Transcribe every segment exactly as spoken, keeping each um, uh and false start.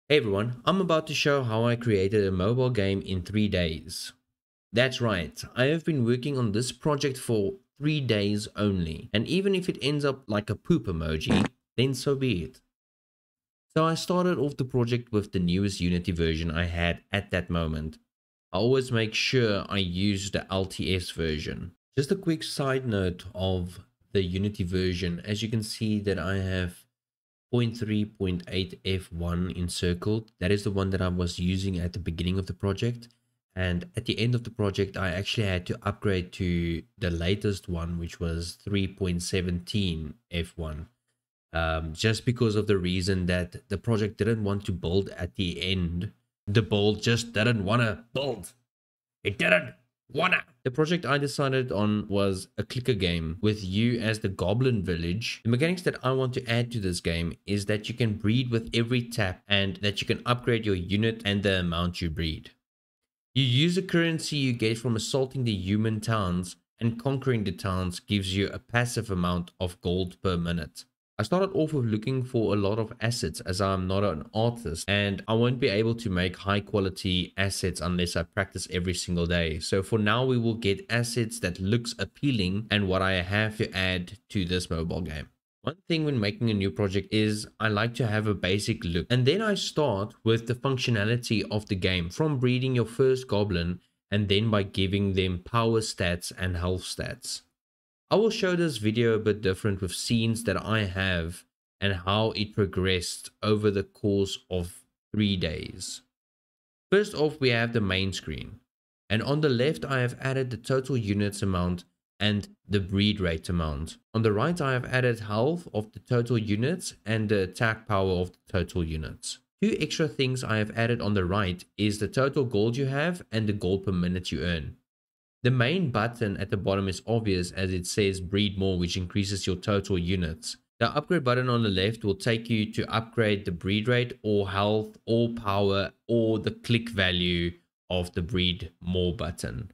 Hey everyone, I'm about to show how I created a mobile game in three days. That's right, I have been working on this project for three days only, and even if it ends up like a poop emoji, then so be it. So I started off the project with the newest Unity version I had at that moment. I always make sure I use the L T S version. Just a quick side note of the Unity version, as you can see that I have zero point three point eight F one encircled. That is the one that I was using at the beginning of the project. And at the end of the project, I actually had to upgrade to the latest one, which was three point one seven F one. Um, just because of the reason that the project didn't want to build at the end. The build just didn't want to build. It didn't wanna. The project I decided on was a clicker game with you as the goblin village. The mechanics that I want to add to this game is that you can breed with every tap and that you can upgrade your unit and the amount you breed. You use the currency you get from assaulting the human towns, and conquering the towns gives you a passive amount of gold per minute. I started off with looking for a lot of assets as I'm not an artist and I won't be able to make high quality assets unless I practice every single day. So for now we will get assets that looks appealing and what I have to add to this mobile game. One thing when making a new project is I like to have a basic look, and then I start with the functionality of the game from breeding your first goblin and then by giving them power stats and health stats. I will show this video a bit different with scenes that I have and how it progressed over the course of three days. First off, we have the main screen, and on the left I have added the total units amount and the breed rate amount. On the right I have added health of the total units and the attack power of the total units. Two extra things I have added on the right is the total gold you have and the gold per minute you earn. The main button at the bottom is obvious as it says breed more, which increases your total units. The upgrade button on the left will take you to upgrade the breed rate or health or power or the click value of the breed more button.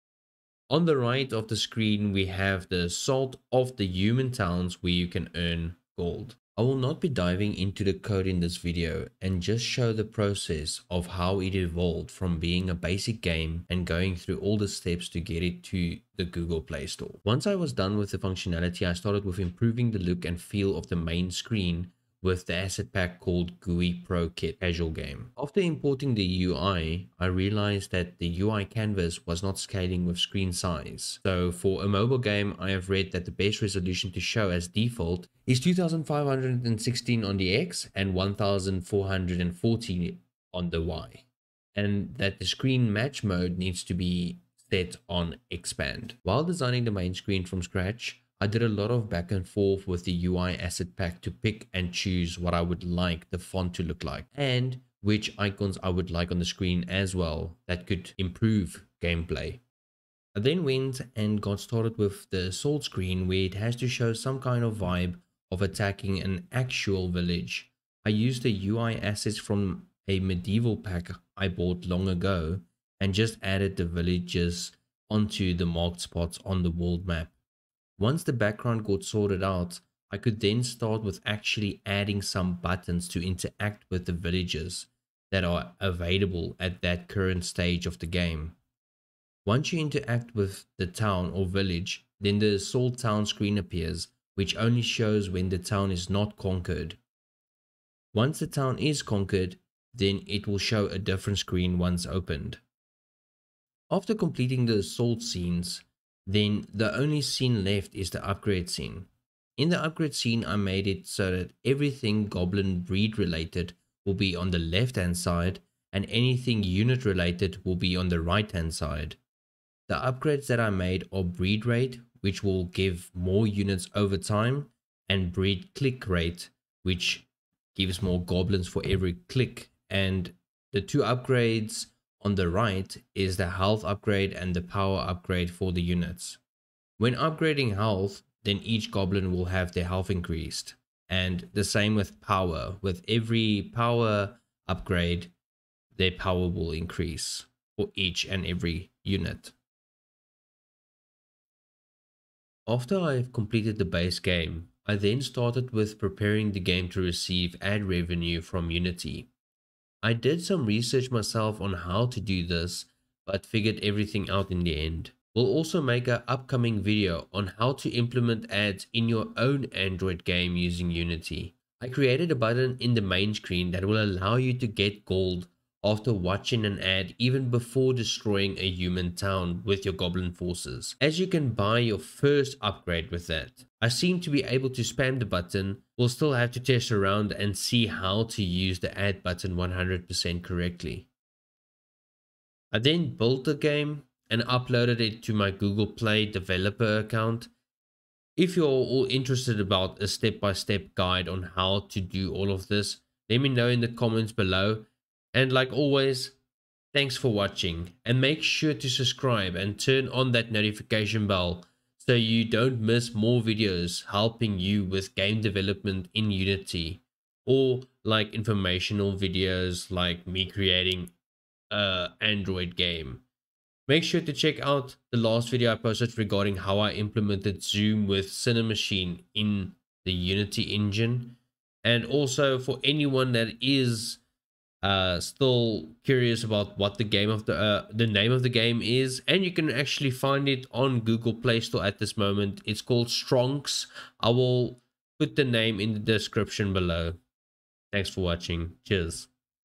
On the right of the screen we have the assault of the human towns where you can earn gold. I will not be diving into the code in this video and just show the process of how it evolved from being a basic game and going through all the steps to get it to the Google Play Store. Once I was done with the functionality, I started with improving the look and feel of the main screen with the asset pack called G U I Pro Kit Casual Game. After importing the U I, I realized that the U I canvas was not scaling with screen size. So for a mobile game, I have read that the best resolution to show as default is two thousand five hundred sixteen on the X and one thousand four hundred forty on the Y. And that the screen match mode needs to be set on expand. While designing the main screen from scratch, I did a lot of back and forth with the U I asset pack to pick and choose what I would like the font to look like and which icons I would like on the screen as well that could improve gameplay. I then went and got started with the assault screen where it has to show some kind of vibe of attacking an actual village. I used the U I assets from a medieval pack I bought long ago and just added the villages onto the marked spots on the world map. Once the background got sorted out, I could then start with actually adding some buttons to interact with the villages that are available at that current stage of the game. Once you interact with the town or village, then the assault town screen appears, which only shows when the town is not conquered. Once the town is conquered, then it will show a different screen once opened. After completing the assault scenes, then the only scene left is the upgrade scene. In the upgrade scene, I made it so that everything goblin breed related will be on the left hand side and anything unit related will be on the right hand side. The upgrades that I made are breed rate, which will give more units over time, and breed click rate, which gives more goblins for every click. And the two upgrades on the right is the health upgrade and the power upgrade for the units. When upgrading health, then each goblin will have their health increased. And the same with power. With every power upgrade, their power will increase for each and every unit. After I have completed the base game, I then started with preparing the game to receive ad revenue from Unity. I did some research myself on how to do this, but figured everything out in the end. We'll also make an upcoming video on how to implement ads in your own Android game using Unity. I created a button in the main screen that will allow you to get gold after watching an ad even before destroying a human town with your goblin forces, as you can buy your first upgrade with that. I seem to be able to spam the button. We'll still have to test around and see how to use the add button one hundred percent correctly. I then built the game and uploaded it to my Google Play developer account. If you're all interested about a step-by-step guide on how to do all of this, let me know in the comments below. And like always, thanks for watching, and make sure to subscribe and turn on that notification bell so you don't miss more videos helping you with game development in Unity, or like informational videos like me creating a Android game. Make sure to check out the last video I posted regarding how I implemented Zoom with Cinemachine in the Unity engine. And also for anyone that is uh, still curious about what the game of the uh, the name of the game is, and you can actually find it on Google Play Store at this moment. It's called Stronkz. I will put the name in the description below. Thanks for watching. Cheers.